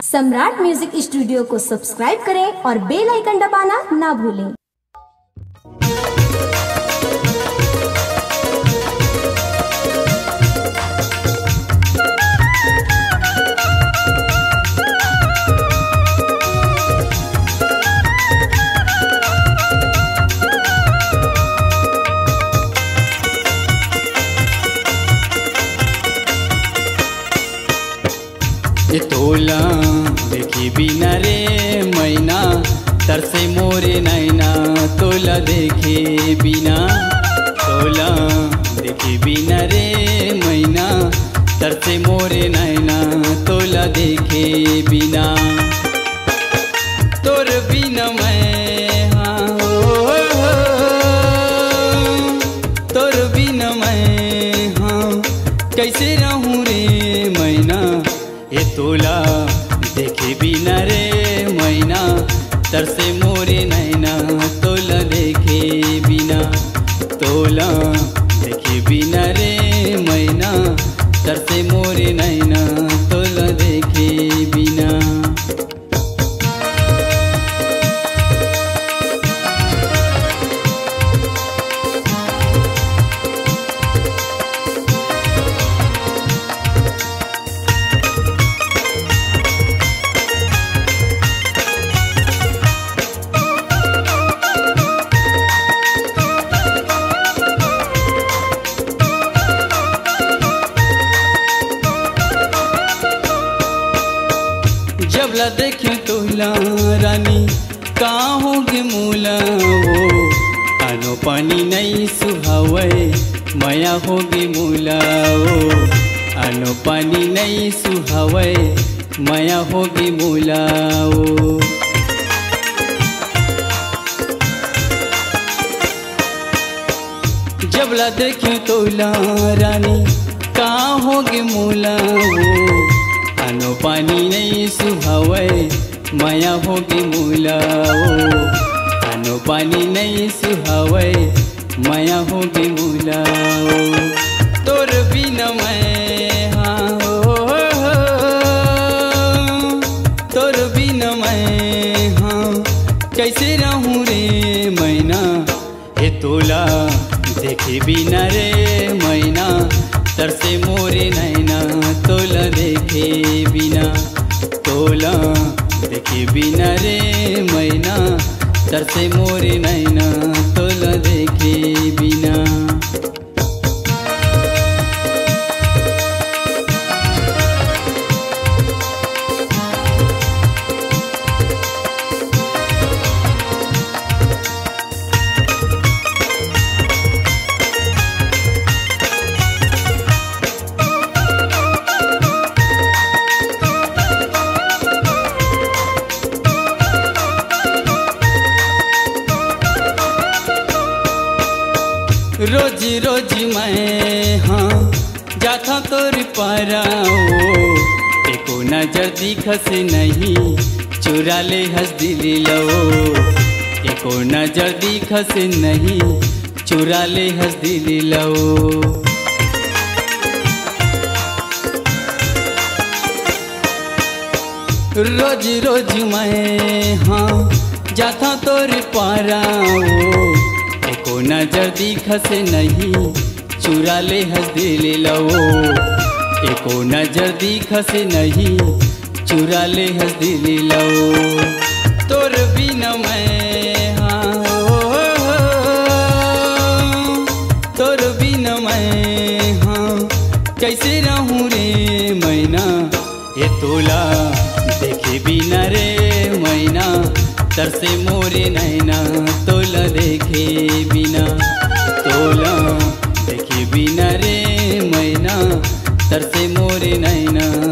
सम्राट music studio को subscribe करें और बेल आइकन दबाना ना भूलें। ये तोला देखी बिना रे मैना तरसे मोरे नैना। तोला देखे बिना, तोला देखी बिना रे मैना तरसे मोरे नैना। तोला देखे बिना, तोर बिना मैं हाँ हो, तोर बिना मैं हाँ कैसे रहूँ रे मैना। ये तोला देखे बिना रे मैना तरसे मोरे नैना। तोला देखे बिना, तोला देखे बिना रे मैना तरसे मोरे नैना। तोला देखे बिना। जब ला देखे तोला रानी कहाँ होगे मूला। वो आनो पानी नहीं सुहावे माया होगी मूला। वो आनो पानी नहीं सुहावे माया होगी मूला। वो जब ला देखे तोला रानी कहाँ होगे मूला। वो आनो पानी नहीं सुहावे माया होगी मूला। ओ आनो पानी नहीं सुहावे माया होगी मूला। ओ तोर बिना मैं हाँ हो, तोर बिना मैं हाँ कैसे रहूँ रे मैना। ये तोला देखे बिना रे मैना तरसे मोरे नैना। तोला देखे बिना, तोला देखे बिना रे मैना तरसे मोरे नैना। तोला देखे बिना। रोज रोज मैं हाँ जाता तोर पारा। ओ एको नजर दिखस नहीं चुरा ले हंस दिली लो। एको नजर दिखस नहीं चुरा ले हंस दिली लो। रोज रोज मैं हाँ जाता तोर पारा। ओ एको नजर दिखस नहीं चुरा ले हंस दिली लो। एको नजर दिखस नहीं चुरा ले हंस दिली लो। तोर बिना मैं हाँ हो, तोर बिना मैं हाँ कैसे रहूँ रे मैना। ये तोला देखे बिना रे मैना तरसे मोरे नैना। तोला देखे बिना, तोला देखे बिना रे मैना तरसे मोरे नैना।